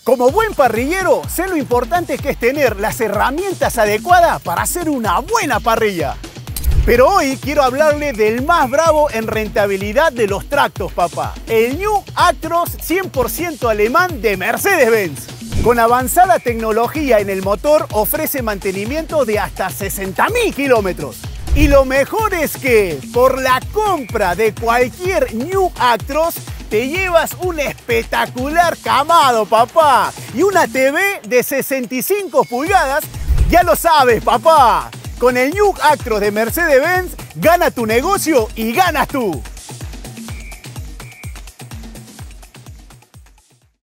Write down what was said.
Como buen parrillero, sé lo importante que es tener las herramientas adecuadas para hacer una buena parrilla. Pero hoy quiero hablarle del más bravo en rentabilidad de los tractos, papá. El New Actros 100% alemán de Mercedes-Benz. Con avanzada tecnología en el motor ofrece mantenimiento de hasta 60.000 kilómetros. Y lo mejor es que por la compra de cualquier New Actros te llevas un espectacular camado, papá. Y una TV de 65 pulgadas, ya lo sabes, papá. Con el New Actros de Mercedes-Benz, gana tu negocio y ganas tú.